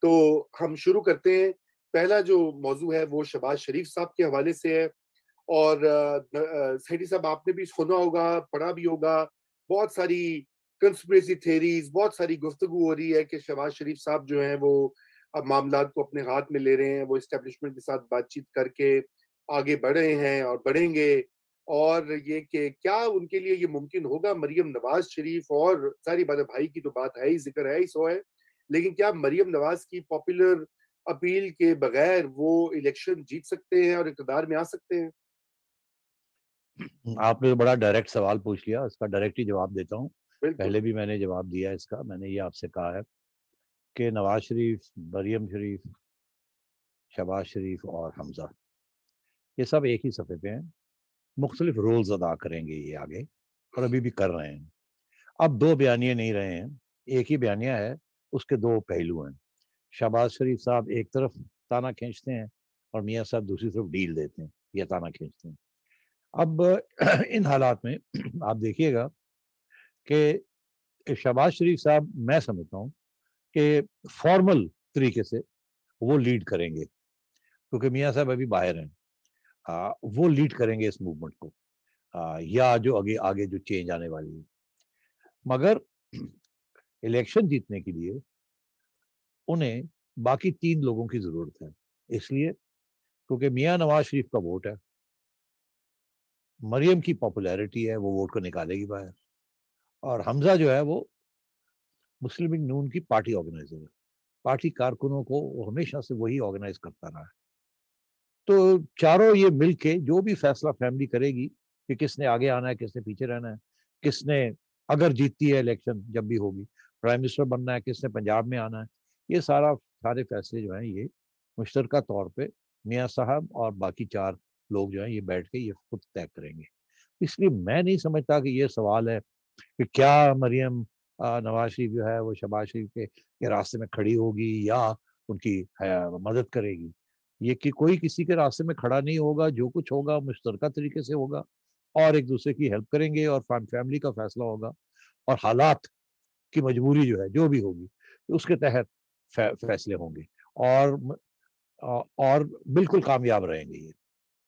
तो हम शुरू करते हैं। पहला जो मौज़ू है वो शहबाज़ शरीफ साहब के हवाले से है और सैयदी साहब आपने भी सुना होगा, पढ़ा भी होगा, बहुत सारी कंस्पिरेसी थियरीज़, बहुत सारी गुफ्तगू हो रही है कि शहबाज़ शरीफ साहब जो हैं वो अब मामलात को अपने हाथ में ले रहे हैं, वो एस्टेब्लिशमेंट के साथ बातचीत करके आगे बढ़ रहे हैं और बढ़ेंगे और ये कि क्या उनके लिए ये मुमकिन होगा मरियम नवाज़ शरीफ और ज़ाहिर बात है भाई की तो बात है ही, ज़िक्र है ही सो है। लेकिन क्या मरियम नवाज़ की पॉपुलर अपील के बगैर वो इलेक्शन जीत सकते हैं और इक़्तिदार में आ सकते हैं? आपने तो बड़ा डायरेक्ट सवाल पूछ लिया, इसका डायरेक्ट ही जवाब देता हूँ। बिल्कुल। पहले भी मैंने जवाब दिया है इसका, मैंने ये आपसे कहा है कि नवाज़ शरीफ, मरियम शरीफ, शहबाज शरीफ और हमज़ा, ये सब एक ही सफ़े पे हैं। मुख्तलिफ रोल्स अदा करेंगे ये आगे, और अभी भी कर रहे हैं। अब 2 बयानिए नहीं रहे हैं, एक ही बयानिया है, उसके 2 पहलू हैं। शहबाज शरीफ साहब एक तरफ ताना खींचते हैं और मियाँ साहब दूसरी तरफ डील देते हैं, या ताना खींचते हैं। अब इन हालात में आप देखिएगा कि शहबाज शरीफ साहब, मैं समझता हूँ कि फॉर्मल तरीके से वो लीड करेंगे, क्योंकि मियाँ साहब अभी बाहर हैं। वो लीड करेंगे इस मूवमेंट को, या जो आगे आगे जो चेंज आने वाली है। मगर इलेक्शन जीतने के लिए उन्हें बाकी 3 लोगों की ज़रूरत है। इसलिए क्योंकि मियाँ नवाज़ शरीफ का वोट है, मरियम की पॉपुलैरिटी है, वो वोट को निकालेगी बाहर, और हमज़ा जो है वो मुस्लिम लीग नून की पार्टी ऑर्गेनाइज़र है। पार्टी कारकुनों को वो हमेशा से वही ऑर्गेनाइज़ करता रहा है। तो चारों ये मिल के जो भी फैसला फैमिली करेगी कि किसने आगे आना है, किसने पीछे रहना है, किसने अगर जीतती है इलेक्शन जब भी होगी, प्राइम मिनिस्टर बनना है, किसने पंजाब में आना है, ये सारे फैसले जो हैं ये मुश्तरका तौर पे मियाँ साहब और बाकी 4 लोग जो हैं ये बैठ के ये खुद तय करेंगे। इसलिए मैं नहीं समझता कि ये सवाल है कि क्या मरियम नवाज़ शरीफ जो है वो शहबाज शरीफ के रास्ते में खड़ी होगी या उनकी मदद करेगी। ये कि कोई किसी के रास्ते में खड़ा नहीं होगा, जो कुछ होगा मुश्तरका तरीके से होगा और एक-दूसरे की हेल्प करेंगे और फैमिली का फैसला होगा, और हालात की मजबूरी जो है, जो भी होगी, उसके तहत फैसले होंगे, और और बिल्कुल कामयाब रहेंगे ये।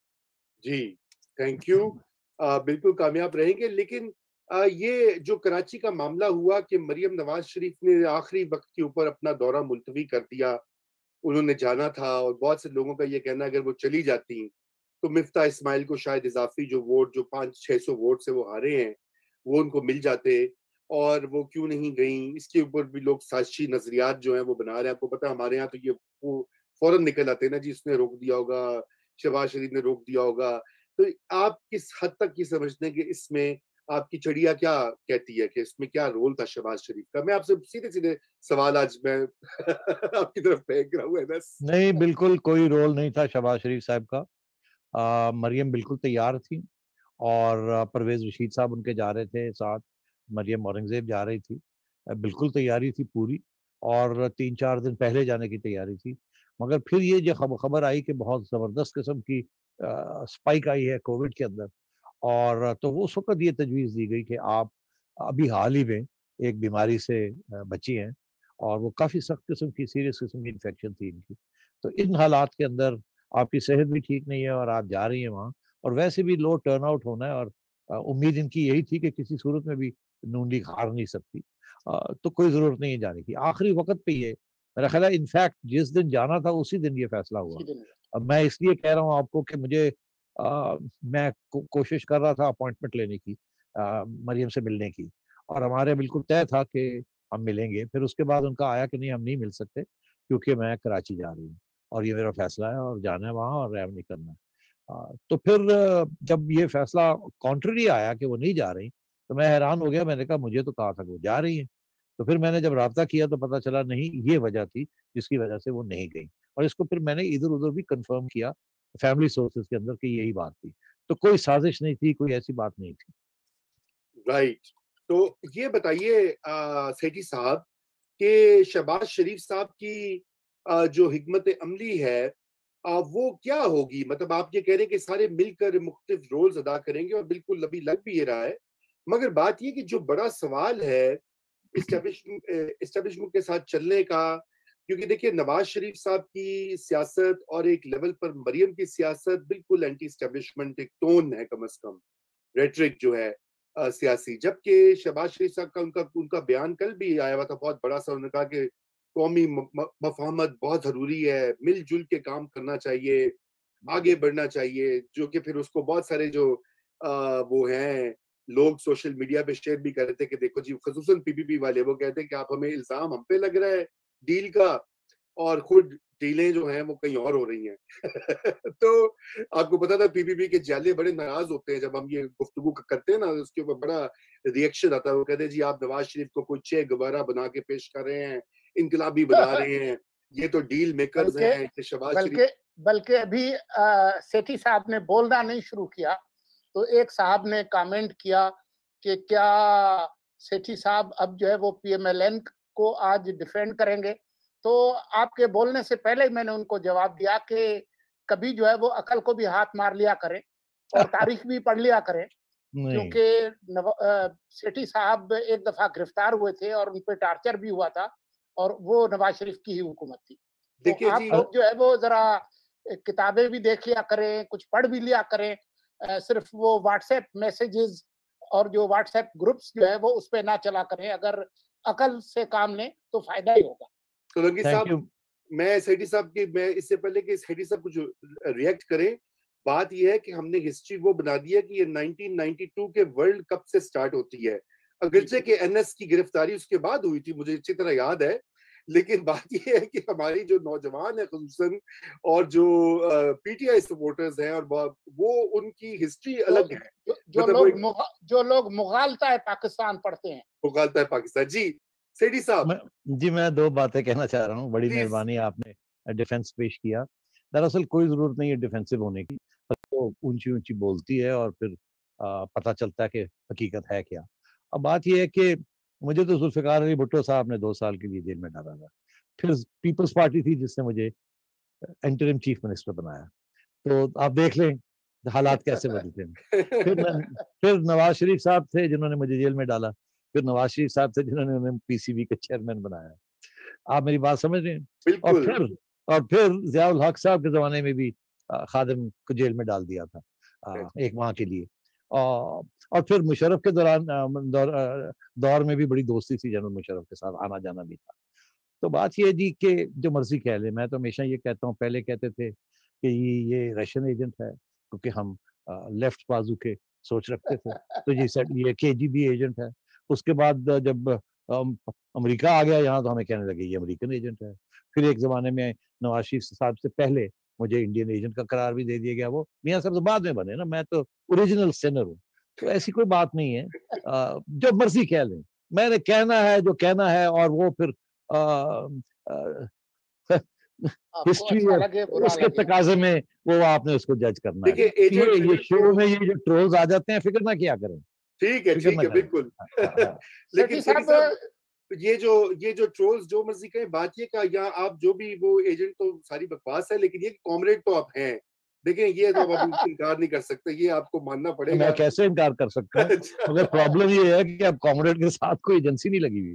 जी, थैंक यू। बिल्कुल कामयाब रहेंगे लेकिन ये जो कराची का मामला हुआ कि मरियम नवाज़ शरीफ ने आखिरी वक़्त के ऊपर अपना दौरा मुलतवी कर दिया। उन्होंने जाना था और बहुत से लोगों का ये कहना है अगर वो चली जाती, तो मिफ्ता इस्माइल को शायद इज़ाफ़ी जो वोट जो 500-600 वोट से वो हारे हैं, वो उनको मिल जाते और वो क्यों नहीं गईं, इसके ऊपर भी लोग साज़िशी नज़रियात जो हैं वो बना रहे हैं। आपको पता है हमारे यहाँ तो ये वो फ़ौरन निकल आते हैं ना जी इसने रोक दिया होगा, शहबाज़ शरीफ ने रोक दिया होगा। तो आप किस हद तक ये समझते हैं कि इसमें आपकी चिड़िया क्या कहती है कि इसमें क्या रोल था शहबाज़ शरीफ का? मैं आपसे सीधे-सीधे सवाल आज मैं आपकी तरफ फेंक रहा हूँ बस। नहीं, बिल्कुल कोई रोल नहीं था शहबाज शरीफ साहब का। मरियम बिल्कुल तैयार थी, और परवेज़ रशीद साहब उनके जा रहे थे साथ, मरियम औरंगज़ेब जा रही थी। बिल्कुल तैयारी थी पूरी, और 3-4 दिन पहले जाने की तैयारी थी। मगर फिर ये जो खबर आई कि बहुत ज़बरदस्त किस्म की स्पाइक आई है कोविड के अंदर, और तो वो उस वक़्त ये तजवीज़ दी गई कि आप अभी हाल ही में एक बीमारी से बची हैं, और वो काफ़ी सख्त किस्म की, सीरियस किस्म की इन्फेक्शन थी इनकी। तो इन हालात के अंदर आपकी सेहत भी ठीक नहीं है और आप जा रही हैं वहाँ, और वैसे भी लो टर्नआउट होना है, और उम्मीद इनकी यही थी कि किसी सूरत में भी नून लीग हार नहीं सकती। तो कोई ज़रूरत नहीं है जाने की। आखिरी वक़्त पे ये मेरा ख़्याल है, इनफैक्ट जिस दिन जाना था उसी दिन ये फैसला हुआ। सीधे नहीं। अब मैं इसलिए कह रहा हूँ आपको कि मुझे मैं कोशिश कर रहा था अपॉइंटमेंट लेने की, मरियम से मिलने की, और हमारे बिल्कुल तय था कि हम मिलेंगे। फिर उसके बाद उनका आया कि नहीं, हम नहीं मिल सकते क्योंकि मैं कराची जा रही हूँ, और ये मेरा फैसला है और जाना है वहाँ और रैब नहीं करना है। तो फिर जब ये फैसला कॉन्ट्ररी आया कि वो नहीं जा रही, तो मैं हैरान हो गया। मैंने कहा मुझे तो कहा था कि वो जा रही हैं। तो फिर मैंने जब राब्ता किया तो पता चला नहीं, ये वजह थी जिसकी वजह से वो नहीं गई, और इसको फिर मैंने इधर-उधर भी कन्फर्म किया फैमिली सोर्सेज़ के अंदर कि यही बात थी। तो कोई साज़िश नहीं थी, कोई ऐसी बात नहीं थी। राइट। तो ये बताइए सेठी साहब कि शहबाज़ शरीफ साहब की जो हिकमत अमली है वो क्या होगी? मतलब आप ये कह रहे हैं कि सारे मिलकर मुख्तलिफ रोल्स अदा करेंगे और बिल्कुल अभी लग भी ये रहा है। मगर बात ये कि जो बड़ा सवाल है एस्टेब्लिशमेंट के साथ चलने का क्योंकि देखिए नवाज शरीफ साहब की सियासत और एक लेवल पर मरियम की सियासत बिल्कुल एंटी एस्टेब्लिशमेंट एक टोन है कम से कम, रेटरिक जो है सियासी। जबकि शहबाज शरीफ साहब का उनका उनका बयान कल भी आया हुआ था बहुत बड़ा सा, उन्होंने कहा कि कौमी मफाहमत बहुत जरूरी है, मिलजुल के काम करना चाहिए, आगे बढ़ना चाहिए, जो कि फिर उसको बहुत सारे जो वो हैं लोग सोशल मीडिया पे शेयर भी कर रहे थे कि देखो जी, खसूसन पीपीपी वाले वो कहते हैं कि आप हमें इल्जाम हम पे लग रहा है डील का, और खुद डीलें जो हैं वो कहीं और हो रही हैं। तो आपको पता था पीपीपी के जाले बड़े नाराज होते हैं जब हम ये गुफ्तगू करते हैं ना, उसके ऊपर बड़ा रिएक्शन आता है। वो कहते हैं जी आप नवाज शरीफ को कोई चे गवारा बना के पेश कर रहे हैं, इनकलाबी बना रहे हैं, ये तो डील मेकर्स बल्कि हैं, ये शहबाज शरीफ। बल्कि बल्कि अभी सेठी साहब ने बोलना नहीं शुरू किया तो एक साहब ने कमेंट किया कि क्या सेठी साहब अब जो है वो पीएमएलएन को आज डिफेंड करेंगे। तो आपके बोलने से पहले ही मैंने उनको जवाब दिया कि कभी जो है वो अकल को भी हाथ मार लिया करें और तारीख भी पढ़ लिया करें, नहीं क्योंकि सेठी साहब एक दफा गिरफ्तार हुए थे और उन पे टार्चर भी हुआ था और वो नवाज शरीफ की ही हुकूमत थी। तो देखिए आप जी, लोग जो है वो जरा किताबें भी देख लिया करें, कुछ पढ़ भी लिया करें, सिर्फ वो व्हाट्सएप मैसेजेस और जो व्हाट्सएप ग्रुप्स जो है वो उस पे ना चला करें। अगर अकल से काम लें तो फायदा ही होगा। सोलंकी थैंक साहब, यू। मैं सेठी साहब की, मैं इससे पहले कि सेठी साहब कुछ रिएक्ट करें, बात यह है कि हमने हिस्ट्री वो बना दी है कि ये 1992 के वर्ल्ड कप से स्टार्ट होती है। अगरचे कि एनएस की गिरफ्तारी उसके बाद हुई थी, मुझे अच्छी तरह याद है, लेकिन बात यह है कि हमारी जो नौजवान है खुसूसन और जो पीटीआई सपोर्टर्स हैं, और वो उनकी हिस्ट्री जो अलग है। जो, मतलब वो एक जो लोग मुगालता है पाकिस्तान पढ़ते हैं। मुगालता है पाकिस्तान। जी सेठी साहब, मैं जी मैं 2 बातें कहना चाह रहा हूँ। बड़ी प्लीज। मेहरबानी आपने डिफेंस पेश किया। दरअसल कोई ज़रूरत नहीं है डिफेंसिव होने की। वो ऊँची-ऊँची बोलती है और फिर पता चलता है कि हकीकत है क्या। अब बात ये है कि मुझे तो ज़ुल्फ़िकार अली भुट्टो साहब ने 2 साल के लिए जेल में डाला था। फिर पीपल्स पार्टी थी जिसने मुझे इंटरिम चीफ मिनिस्टर बनाया। तो आप देख लें हालात कैसे बदलते हैं। फिर न फिर नवाज़ शरीफ साहब थे जिन्होंने मुझे जेल में डाला। फिर नवाज़ शरीफ साहब थे जिन्होंने उन्हें पीसीबी का चेयरमैन बनाया। आप मेरी बात समझ रहे हैं? और बिल्कुल। फिर और फिर ज़ियाउल हक साहब के ज़माने में भी खादिम को जेल में डाल दिया था 1 माह के लिए। औ और फिर मुशर्रफ के दौर में भी बड़ी दोस्ती थी जनरल मुशर्रफ के साथ, आना-जाना भी था। तो बात ये है जी कि जो मर्ज़ी कह लें, मैं तो हमेशा ये कहता हूँ, पहले कहते थे कि ये रशियन एजेंट है, क्योंकि हम लेफ्ट बाज़ू के सोच रखते थे। तो ये सर ये केजीबी एजेंट है। उसके बाद जब अम, अमेरिका आ गया यहाँ, तो हमें कहने लगे ये अमेरिकन एजेंट है। फिर एक ज़माने में नवाज़ शरीफ साहब से पहले मुझे इंडियन एजेंट का करार भी दे दिया गया। वो मियाँ साहब तो बाद में बने ना, मैं तो ओरिजिनल सिनर हूँ। तो ऐसी कोई बात नहीं है। जो मर्ज़ी कह लें। मैंने कहना है जो कहना है, और वो फिर अ अ, आपको हिस्ट्री अच्छा है, लगे बुरा उसके लगे। तकाज़े में वो आपने उसको जज करना है। देखिए तो एजेंट ये रहीम को, शुरू में ये जो ट्रोल्स आ जाते हैं, फ़िक्र ना किया करें, फ़िक्र ठीक ना है, करें। बिल्कुल। हाँ, हाँ, हाँ। लेकिन सेठी सेठी साहब, साहब, ये जो ट्रोल्स जो मर्जी कहें, बात ये का यहाँ आप जो भी वो एजेंट तो सारी बकवास है, लेकिन ये कॉमरेड तो आप हैं। देखें ये तो अब इनकार नहीं कर सकते, ये आपको मानना मैं पड़ेगा। कैसे इनकार कर सकता हूँ? मगर अच्छा। प्रॉब्लम ये है कि अब कॉमरेड के साथ कोई एजेंसी नहीं लगी हुई।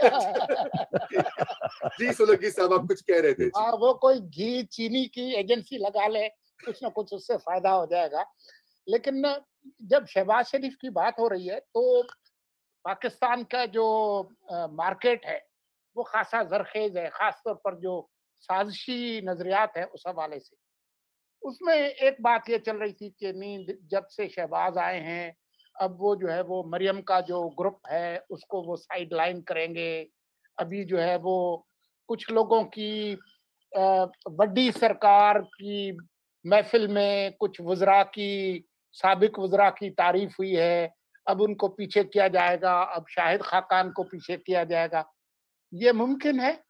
जी, जी सोलंकी साहब आप कुछ कह रहे थे जी। हाँ, वो कोई घी चीनी की एजेंसी लगा ले, कुछ ना कुछ उससे फायदा हो जाएगा। लेकिन ना, जब शहबाज शरीफ की बात हो रही है तो पाकिस्तान का जो मार्केट है वो खासा जरखेज है, खास तौर पर जो साजिशी नजरियात है उस हवाले से। उसमें एक बात ये चल रही थी कि नहीं, जब से शहबाज आए हैं अब वो जो है वो मरियम का जो ग्रुप है उसको वो साइड लाइन करेंगे। अभी जो है वो कुछ लोगों की बड़ी सरकार की महफिल में कुछ वज़रा की, साबिक वज़रा की तारीफ हुई है, अब उनको पीछे किया जाएगा, अब शाहिद खाकान को पीछे किया जाएगा। ये मुमकिन है?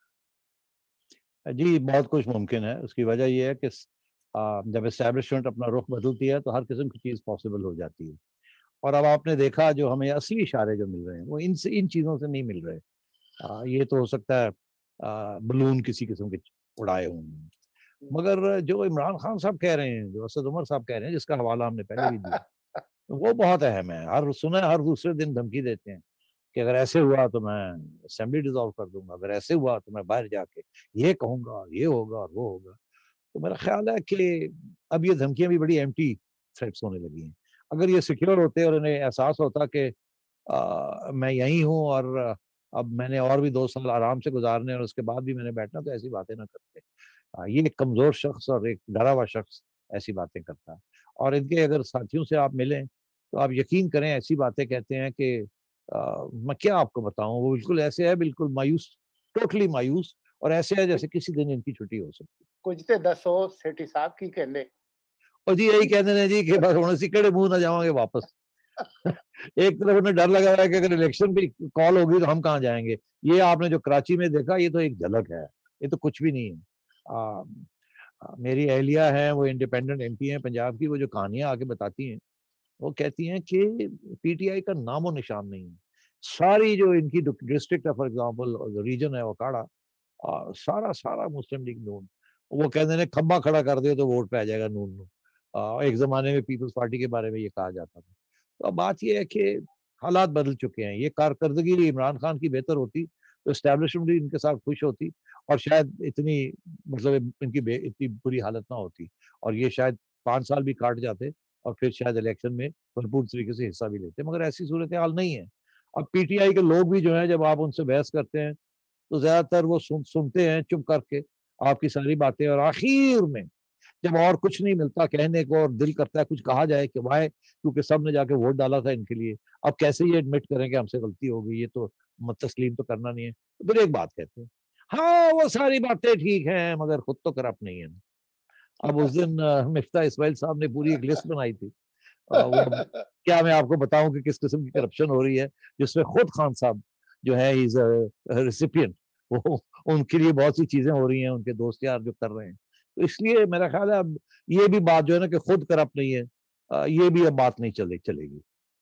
जी, बहुत कुछ मुमकिन है। उसकी वजह ये है कि जब एस्टेब्लिशमेंट अपना रुख बदलती है, तो हर किस्म की चीज़ पॉसिबल हो जाती है। और अब आपने देखा जो हमें असली इशारे जो मिल रहे हैं, वो इन चीज़ों से नहीं मिल रहे। ये तो हो सकता है बलून किसी किस्म के उड़ाए होंगे। मगर जो इमरान खान साहब कह रहे हैं, जो असद उमर साहब कह रहे हैं, जिसका हवाला हमने पहले भी दिया, तो वो बहुत अहम है। हर दूसरे दिन धमकी देते हैं। कि अगर ऐसे हुआ तो मैं असेंबली डिसॉल्व कर दूंगा, अगर ऐसे हुआ तो मैं बाहर जाके ये कहूंगा, ये होगा और वो होगा। तो मेरा ख्याल है कि अब ये धमकियां भी बड़ी एम्प्टी थ्रेट्स होने लगी हैं। अगर ये सिक्योर होते और उन्हें एहसास होता कि मैं यहीं हूँ और अब मैंने और भी 2 साल आराम से गुजारने और उसके बाद भी मैंने बैठना, तो ऐसी बातें ना करते। ये एक कमज़ोर शख्स और एक डरा हुआ शख्स ऐसी बातें करता है। और इनके अगर साथियों से आप मिलें, तो आप यकीन करें ऐसी बातें कहते हैं कि मैं क्या आपको बताऊँ, वो बिल्कुल ऐसे है, बिल्कुल मायूस, टोटली मायूस, और ऐसे है जैसे किसी दिन इनकी छुट्टी हो सकती है। कुछ ते दसो सेठी साहब की कहने। और जी यही कहते हैं जी कि बस हुण असीं किहड़े मुँह नाल जावांगे वापस। एक तरफ उन्हें डर लगा हुआ है कि अगर इलेक्शन भी कॉल होगी तो हम कहाँ जाएँगे। ये आपने जो कराची में देखा, ये तो एक झलक है, ये तो कुछ भी नहीं है। अ मेरी अहलिया हैं, वो इंडिपेंडेंट एमपी हैं पंजाब की, वो जो कहानियाँ आके बताती हैं, वो कहती हैं कि पीटीआई का नामो-निशान नहीं है। सारी जो इनकी डिस्ट्रिक्ट है, फॉर एग्ज़ाम्पल जो रीजन है ओकाड़ा, सारा मुस्लिम लीग नून। वो कहते ने खंबा खड़ा कर दियो तो वोट पै जाएगा नून नू। एक ज़माने में पीपल्स पार्टी के बारे में ये कहा जाता था। तो अब बात ये है कि हालात बदल चुके हैं। ये कारकर्दगी इमरान खान की बेहतर होती, तो एस्टेब्लिशमेंट भी इनके साथ खुश होती और शायद इतनी, मतलब इनकी इतनी बुरी हालत ना होती और ये शायद 5 साल भी काट जाते और फिर शायद इलेक्शन में भरपूर तरीके से हिस्सा भी लेते। मगर ऐसी सूरत-ए-हाल नहीं है। अब पीटीआई के लोग भी जो हैं, जब आप उनसे बहस करते हैं, तो ज़्यादातर वो सुनते हैं चुप करके आपकी सारी बातें, और आखिर में जब और कुछ नहीं मिलता कहने को और दिल करता है कुछ कहा जाए कि वाई, क्योंकि सबने जाके वोट डाला था इनके लिए, अब कैसे ये एडमिट करें कि हमसे गलती हो गई, ये तो तस्लीम तो करना नहीं है। तो फिर एक बात कहते हैं, हाँ, वो सारी बातें ठीक हैं मगर खुद तो करप्ट नहीं है ना। अब उस दिन मिफ्ता इस्माइल साहब ने पूरी एक लिस्ट बनाई थी। वो क्या मैं आपको बताऊँ कि किस किस्म की करप्शन हो रही है, जिसमें खुद खान साहब जो है, ही इज़ अ रेसिपिएंट। वो उनके लिए बहुत सी चीज़ें हो रही हैं, उनके दोस्त यार जो कर रहे हैं। तो इसलिए मेरा ख़्याल है अब ये भी बात जो है ना कि खुद करप्ट नहीं है, ये भी अब बात नहीं चलेगी।